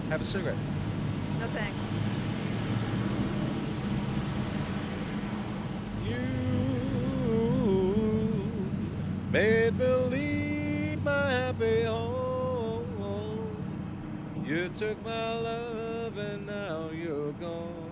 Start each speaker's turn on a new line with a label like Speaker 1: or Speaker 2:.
Speaker 1: Have a cigarette.
Speaker 2: No thanks.
Speaker 1: You made me leave my happy home. You took my love and now you're gone.